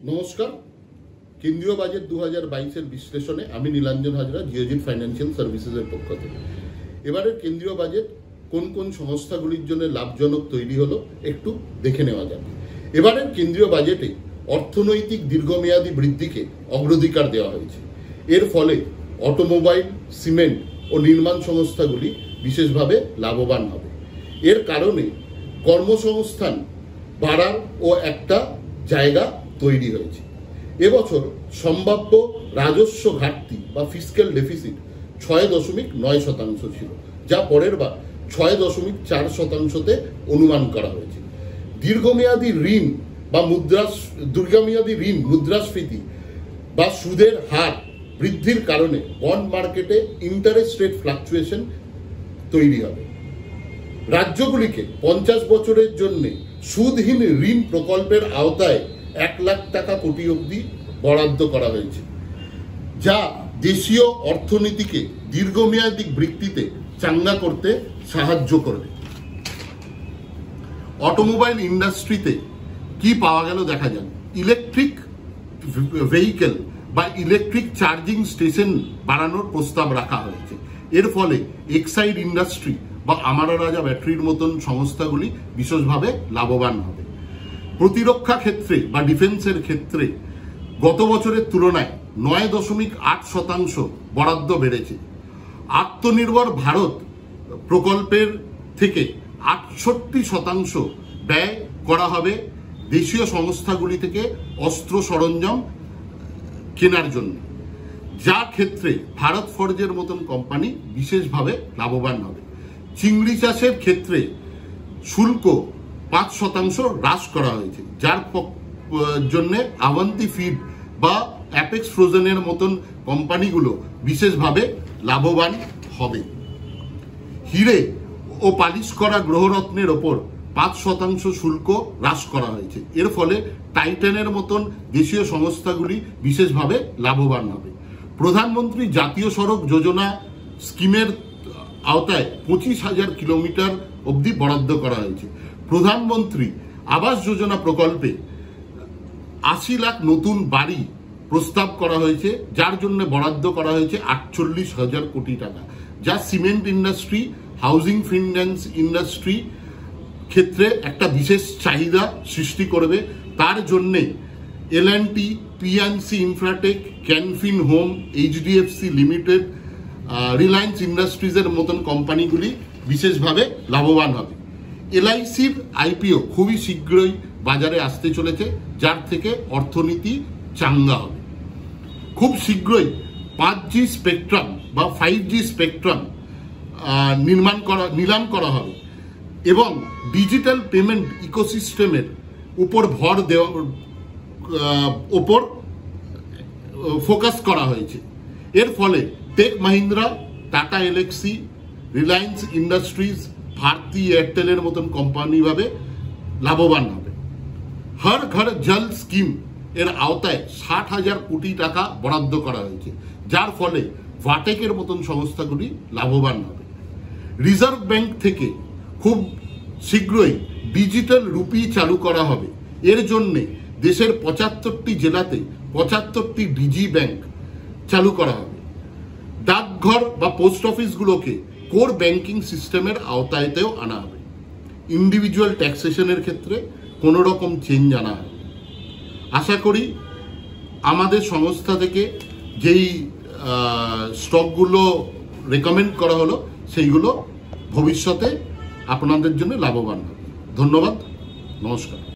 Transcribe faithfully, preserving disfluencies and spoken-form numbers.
নমস্কার। কেন্দ্রীয় বাজেট দু হাজার বাইশের বিশ্লেষণে আমি নীলাঞ্জন হাজরা, জিওজিট ফাইন্যান্সিয়াল সার্ভিসেসের পক্ষ থেকে। এবারের কেন্দ্রীয় বাজেট কোন কোন সংস্থাগুলির জন্য লাভজনক তৈরি হলো একটু দেখে নেওয়া যাবে। এবারের কেন্দ্রীয় বাজেটে অর্থনৈতিক দীর্ঘমেয়াদী বৃদ্ধিকে অগ্রাধিকার দেওয়া হয়েছে। এর ফলে অটোমোবাইল, সিমেন্ট ও নির্মাণ সংস্থাগুলি বিশেষভাবে লাভবান হবে। এর কারণে কর্মসংস্থান বাড়ার ও একটা জায়গা তৈরি হয়েছে। এবছর সম্ভাব্য রাজস্ব ঘাটতি বা ফিসক্যাল ডেফিসিট ছয় দশমিক নয় শতাংশ ছিল, যা পরের বার ছয় দশমিক চার শতাংশতে অনুমান করা হয়েছে। দীর্ঘমেয়াদী ঋণ বা মুদ্রা দীর্ঘমেয়াদী ঋণ মুদ্রাস্ফীতি বা সুদের হার বৃদ্ধির কারণে বন্ড মার্কেটে ইন্টারেস্ট রেট ফ্লাকচুয়েশন তৈরি হবে। রাজ্যগুলিকে পঞ্চাশ বছরের জন্য সুদহীন ঋণ প্রকল্পের আওতায় এক লাখ টাকা কোটি অবধি বরাদ্দ করা হয়েছে, যা দেশীয় অর্থনীতিকে দীর্ঘমেয়াদী বৃদ্ধিতে চাঙ্গা করতে সাহায্য করবে। অটোমোবাইল ইন্ডাস্ট্রিতে কি পাওয়া গেল দেখা যাক। ইলেকট্রিক ভেহিকেল বা ইলেকট্রিক চার্জিং স্টেশন বাড়ানোর প্রস্তাব রাখা হয়েছে। এর ফলে এক্সাইড ইন্ডাস্ট্রি বা আমারা রাজা ব্যাটারির মতন সংস্থাগুলি বিশেষভাবে লাভবান হবে। প্রতিরক্ষা ক্ষেত্রে বা ডিফেন্সের ক্ষেত্রে গত বছরের তুলনায় নয় দশমিক আট শতাংশ বরাদ্দ বেড়েছে। আত্মনির্ভর ভারত প্রকল্পের থেকে আটষট্টি শতাংশ ব্যয় করা হবে দেশীয় সংস্থাগুলি থেকে অস্ত্র সরঞ্জাম কেনার জন্য, যা ক্ষেত্রে ভারত ফর্জের মতন কোম্পানি বিশেষভাবে লাভবান হবে। চিংড়ি চাষের ক্ষেত্রে শুল্ক পাঁচ শতাংশ হ্রাস করা হয়েছে, যার জন্য আভান্তি ফিড বা অ্যাপেক্স ফ্রোজেনের মতন কোম্পানিগুলো বিশেষভাবে লাভবান হবে। হিরে ও পালিশ করা গ্রহরত্নের ওপর পাঁচ শতাংশ শুল্ক হ্রাস করা হয়েছে। এর ফলে টাইটানের মতন দেশীয় সংস্থাগুলি বিশেষভাবে লাভবান হবে। প্রধানমন্ত্রী জাতীয় সড়ক যোজনা স্কিমের আওতায় পঁচিশ হাজার কিলোমিটার অবধি বরাদ্দ করা হয়েছে। প্রধানমন্ত্রী আবাস যোজনা প্রকল্পে আশি লাখ নতুন বাড়ি প্রস্তাব করা হয়েছে, যার জন্য বরাদ্দ করা হয়েছে আটচল্লিশ হাজার কোটি টাকা, যা cement industry, housing finance industry ক্ষেত্রে একটা বিশেষ চাহিদা সৃষ্টি করবে। তার জন্যে L and T, PNC Infratech, Canfin Home, HDFC limited, Reliance ইন্ডাস্ট্রিজের মতন কোম্পানিগুলি বিশেষভাবে লাভবান হবে। এলআইসির আইপিও খুবই শীঘ্রই বাজারে আসতে চলেছে, যার থেকে অর্থনীতি চাঙ্গা হবে। খুব শীঘ্রই পাঁচ জি স্পেকট্রাম বা ফাইভ জি স্পেকট্রাম নির্মাণ করা নিলাম করা হবে এবং ডিজিটাল পেমেন্ট ইকোসিস্টেমের উপর ভর দেওয়ার ওপর ফোকাস করা হয়েছে। এর ফলে Tech Mahindra, Tata Elxsi, Reliance industries, Bharti এয়ারটেলের মতন কোম্পানি ভাবে লাভবান হবে। হর ঘর জল স্কিম এর আওতায় ষাট হাজার কোটি টাকা বরাদ্দ করা হয়েছে, যার ফলে ভাটেকের মতন সংস্থাগুলি লাভবান হবে। রিজার্ভ ব্যাংক থেকে খুব শীঘ্রই ডিজিটাল রুপি চালু করা হবে। এর জন্যে দেশের পঁচাত্তরটি জেলাতে পঁচাত্তরটি ডিজি ব্যাংক চালু করা হবে। ডাকঘর বা পোস্ট অফিসগুলোকে কোর ব্যাংকিং সিস্টেমের আওতায়তেও আনা হবে। ইন্ডিভিজুয়াল ট্যাক্সেশনের ক্ষেত্রে কোনো রকম চেঞ্জ আনা হবে। আশা করি আমাদের সংস্থা থেকে যেই স্টকগুলো রেকমেন্ড করা হলো সেইগুলো ভবিষ্যতে আপনাদের জন্য লাভবান হবে। ধন্যবাদ, নমস্কার।